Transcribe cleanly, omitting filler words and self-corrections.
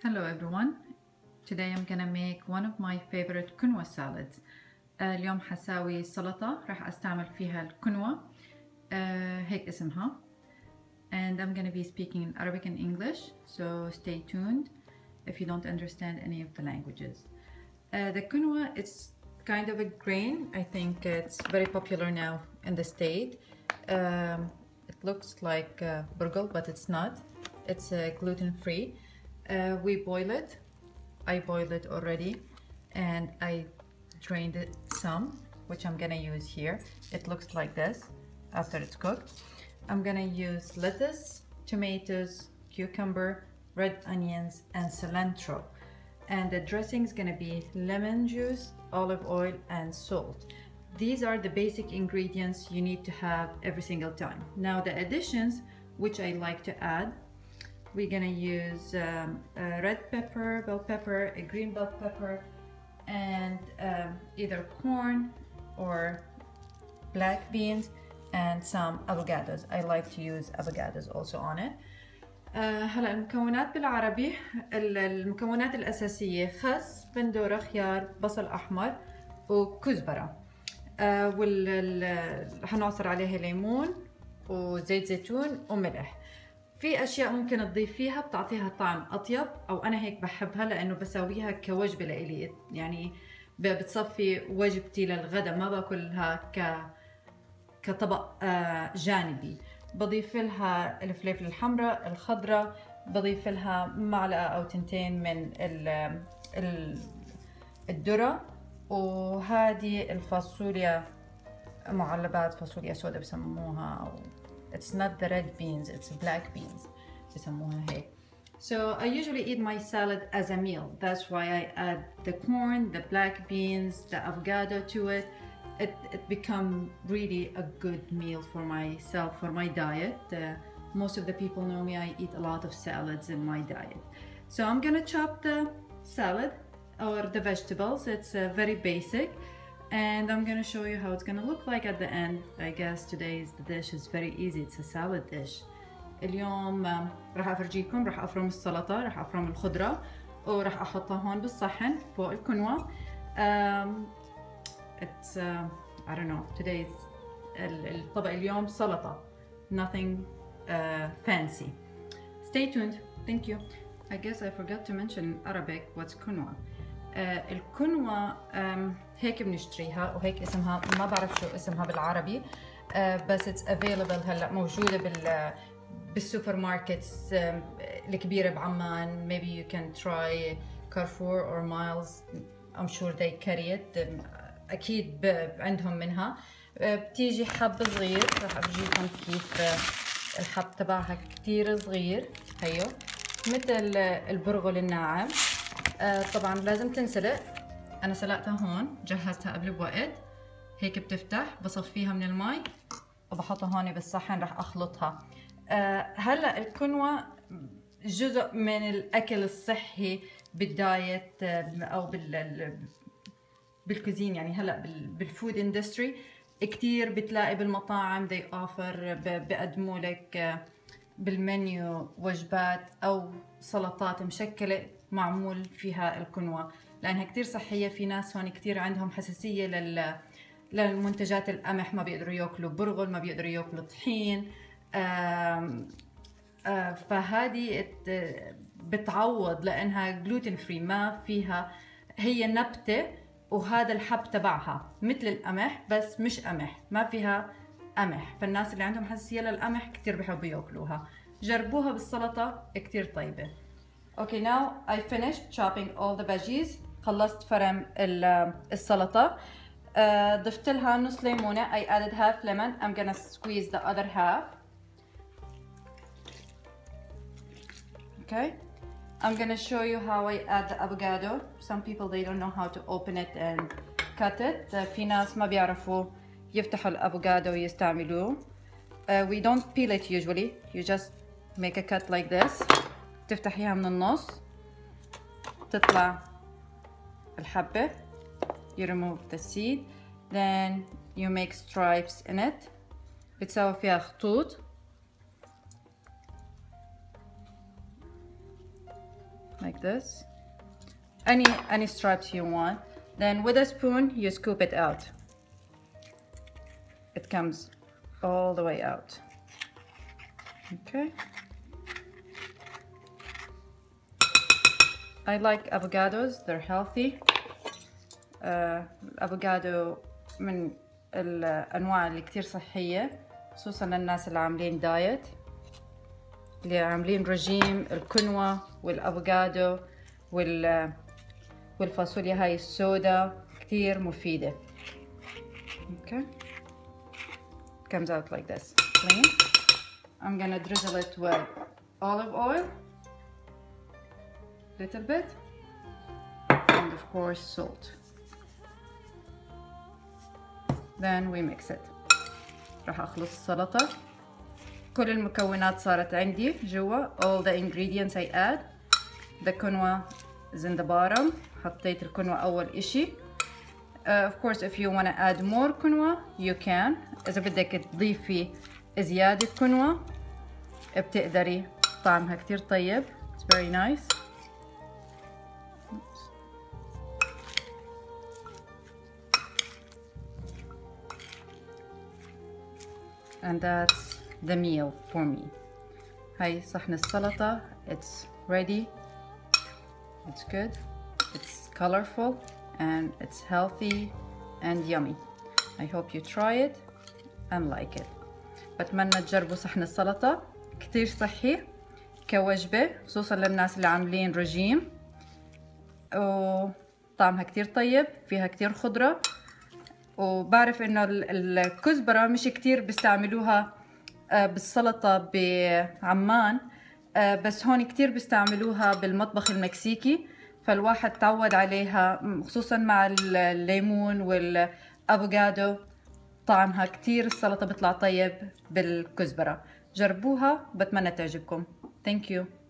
Hello everyone. Today I'm gonna make one of my favorite quinoa salads. اليوم حساوي سلطة راح استعمل فيها الكنوة هيك اسمها. And I'm gonna be speaking in Arabic and English, so stay tuned if you don't understand any of the languages. The quinoa, it's kind of a grain. I think it's very popular now in the state. It looks like burghul, but it's not. It's gluten-free. We boil it. I boiled it already and I drained it some, which I'm gonna use here. It looks like this after it's cooked. I'm gonna use lettuce, tomatoes, cucumber, red onions, and cilantro. And the dressing is gonna be lemon juice, olive oil, and salt. These are the basic ingredients you need to have every single time. Now the additions, which I like to add, we're gonna use a red pepper, bell pepper, a green bell pepper, and either corn or black beans, and some avocados. I like to use avocados also on it. هلا المكونات بالعربي. المكونات الأساسية خس، بندورة، خيار، بصل أحمر، وكزبرة. هنعصر عليها ليمون وزيت زيتون وملح. في اشياء ممكن تضيفيها بتعطيها طعم اطيب، او انا هيك بحبها لانه بسويها كوجبه لإلي، يعني بتصفي وجبتي للغدا، ما باكلها كطبق جانبي. بضيف لها الفلفل الحمراء، الخضراء، بضيف لها معلقه او تنتين من الذره، وهذه الفاصوليا معلبات فاصوليا سوداء بسموها، أو it's not the red beans, it's black beans بسموها هيك. So I usually eat my salad as a meal. That's why I add the corn, the black beans, the avocado to it. It become really a good meal for myself, for my diet. Most of the people know me, I eat a lot of salads in my diet. So I'm gonna chop the salad or the vegetables. It's very basic. And I'm gonna show you how it's gonna look like at the end. I guess today's dish is very easy. It's a salad dish. اليوم راح افرجيكم، راح افرم السلطة، راح افرم الخضرة، وراح احطها هون بالصحن فوق الكنوة. It's I don't know. Today's الطبق اليوم سلطة. Nothing fancy. Stay tuned. Thank you. I guess I forgot to mention in Arabic what's quinoa. الكنوة هيك بنشتريها، وهيك اسمها، ما بعرف شو اسمها بالعربي، بس it's available هلا، موجودة بالسوبر ماركتس الكبيرة بعمان. Maybe you can try Carrefour or Miles. I'm sure they carry it. أكيد عندهم منها. بتيجي حب صغير، راح أفرجيكم كيف الحب تبعها كتير صغير. هيو مثل البرغل الناعم. طبعا لازم تنسلق. انا سلقتها هون، جهزتها قبل بوقت. هيك بتفتح، بصفيها من المي وبحطها هون بالصحن، رح اخلطها. هلا الكنوة جزء من الاكل الصحي بالدايت، او بالكوزين، يعني هلا بالفود اندستري كتير بتلاقي بالمطاعم they offer، بقدموا لك بالمنيو وجبات او سلطات مشكله معمول فيها الكنوة، لانها كتير صحيه. في ناس هون كتير عندهم حساسيه للمنتجات القمح، ما بيقدروا ياكلوا برغل، ما بيقدروا ياكلوا طحين. فهذه بتعوض لانها جلوتين فري، ما فيها، هي نبته، وهذا الحب تبعها مثل القمح بس مش قمح، ما فيها قمح. فالناس اللي عندهم حساسية للقمح كتير بحبوا ياكلوها. جربوها بالسلطة كتير طيبة. Okay, now I finished chopping all the veggies. خلصت فرم السلطة. ضفت لها نص ليمونة. I added half lemon. I'm gonna squeeze the other half. Okay. I'm gonna show you how I add the avocado. Some people they don't know how to open it and cut it. في ناس ما بيعرفوا يفتحوا الافوكادو ويستعملوه. We don't peel it usually. You just make a cut like this. تفتحيها من النص، تطلع الحبة. You remove the seed. Then you make stripes in it. بتسوي فيها خطوط like this. Any stripes you want. Then with a spoon you scoop it out. It comes all the way out. Okay. I like avocados, they're healthy. الافوكادو من الانواع اللي كتير صحية، خصوصا للناس اللي عاملين دايت، اللي عاملين رجيم. الكنوة والافوكادو والفاصوليا هاي السوداء كتير مفيدة. Okay. Comes out like this, clean. I'm gonna drizzle it with olive oil, little bit, and of course salt. Then we mix it. راح اخلص السلطة. كل المكونات صارت عندي جوا. All the ingredients I add. The quinoa is in the bottom. حطيت الكنوة أول إشي. Of course if you want to add more quinoa you can. إذا بدك تضيفي زيادة كنوة بتقدري. طعمها كتير طيب. It's very nice. And that's the meal for me. هاي صحن السلطة. It's ready. It's good. It's colorful and it's healthy and yummy. I hope you try it and like it. بتمنى تجربوا صحن السلطة. كتير صحي كوجبة، خصوصا للناس اللي عاملين رجيم، وطعمها كتير طيب، فيها كتير خضرة. وبعرف انه الكزبرة مش كتير بيستعملوها بالسلطة بعمان، بس هون كتير بيستعملوها بالمطبخ المكسيكي، فالواحد تعود عليها خصوصا مع الليمون والافوكادو. طعمها كتير السلطة بيطلع طيب بالكزبرة. جربوها، بتمنى تعجبكم. Thank you.